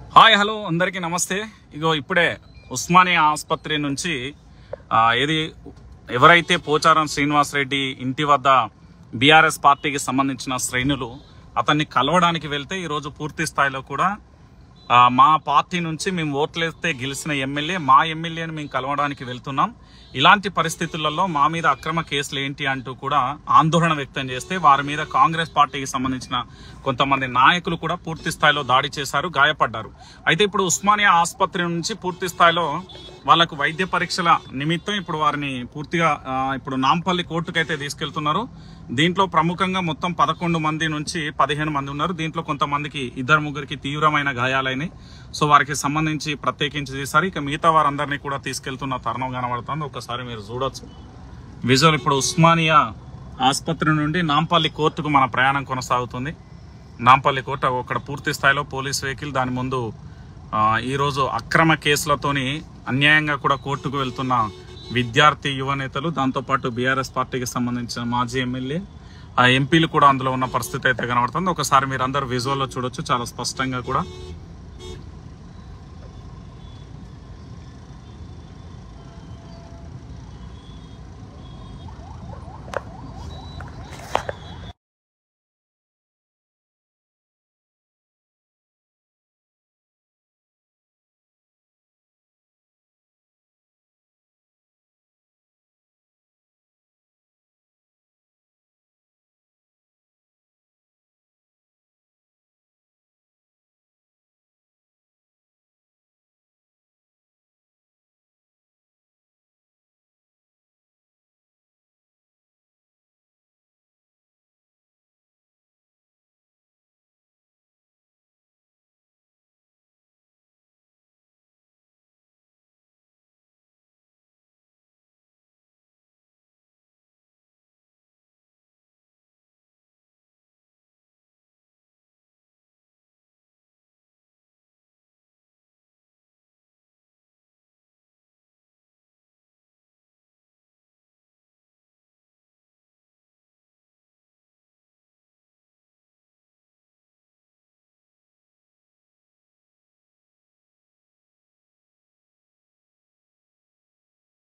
Hi hello అందరికీ నమస్తే. ఇగో ఇప్పుడే ఉస్మానియా ఆసుపత్రి నుంచి ఎవరైతే పోచారం శ్రీనివాస్ రెడ్డి ఇంటి వద్ద బీఆర్ఎస్ పార్టీకి సంబంధించిన శ్రేణులు అతన్ని కలవడానికి వెళ్తే ఈరోజు పూర్తి స్థాయిలో కూడా మా పార్టీ నుంచి మేము ఓట్లేస్తే గెలిచిన మా ఎమ్మెల్యేని మేము కలవడానికి వెళ్తున్నాం. ఇలాంటి పరిస్థితులలో మా మీద అక్రమ కేసులు ఏంటి అంటూ కూడా ఆందోళన వ్యక్తం చేస్తే వారి మీద కాంగ్రెస్ పార్టీకి సంబంధించిన కొంతమంది నాయకులు కూడా పూర్తి స్థాయిలో దాడి చేశారు, గాయపడ్డారు. అయితే ఇప్పుడు ఉస్మానియా ఆసుపత్రి నుంచి పూర్తి స్థాయిలో వాళ్ళకు వైద్య పరీక్షల నిమిత్తం ఇప్పుడు వారిని పూర్తిగా ఇప్పుడు నాంపల్లి కోర్టుకైతే తీసుకెళ్తున్నారు. దీంట్లో ప్రముఖంగా మొత్తం 11 మంది నుంచి 15 మంది ఉన్నారు. దీంట్లో కొంతమందికి 2-3 తీవ్రమైన గాయాలైనాయి. సో వారికి సంబంధించి ప్రత్యేకించి చేశారు. ఇక మిగతా వారందరినీ కూడా తీసుకెళ్తున్న తరుణం కనబడుతుంది. ఒకసారి మీరు చూడొచ్చు విజువల్. ఇప్పుడు ఉస్మానియా ఆసుపత్రి నుండి నాంపల్లి కోర్టుకు మన ప్రయాణం కొనసాగుతుంది. నాంపల్లి కోర్టు అక్కడ పూర్తి స్థాయిలో పోలీస్ వెహికల్, దాని ముందు ఈరోజు అక్రమ కేసులతోని అన్యాయంగా కూడా కోర్టుకు వెళ్తున్న విద్యార్థి యువ నేతలు, దాంతోపాటు బీఆర్ఎస్ పార్టీకి సంబంధించిన మాజీ ఎమ్మెల్యే ఎంపీలు కూడా అందులో ఉన్న పరిస్థితి అయితే కనబడుతుంది. ఒకసారి మీరు అందరు విజువల్లో చూడొచ్చు చాలా స్పష్టంగా కూడా.